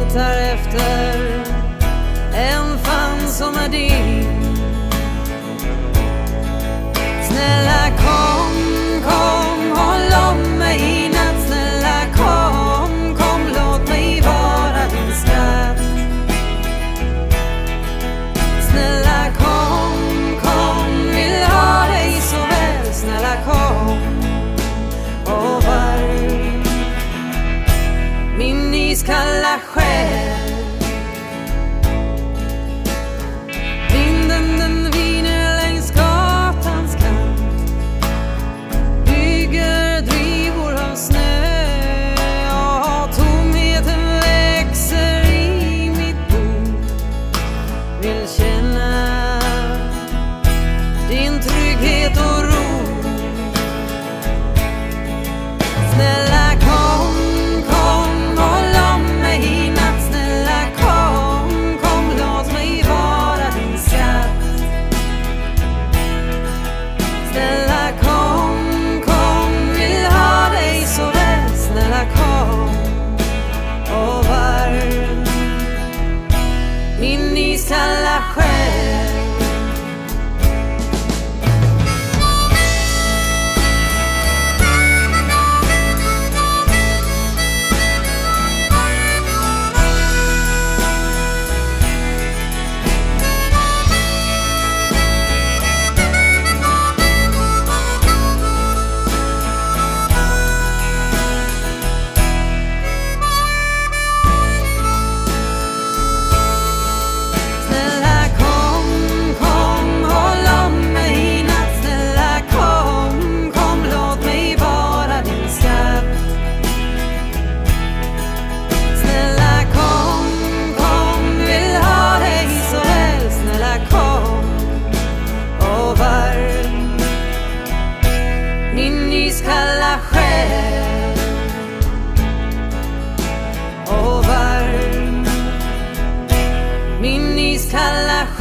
letar efter en fan som är din. Snälla kom, kom, håll om mig i natt. Snälla kom, kom, låt mig vara din skatt. Snälla kom, kom, vill ha dig så väl. Snälla kom och varm min iskalla själ. Vinden den viner längs gatans kant, bygger drivor av snö, och tomheten växer i mitt bo. Vill känna din trygghet och ro. Snälla kom, kom, håll om mig i natt. Snälla kom, kom, låt mig vara din skatt. Snälla kom, kom, vill ha dig så väl. Snälla kom och varm min iskalla själ. Min iskalla själ och varm min iskalla själ.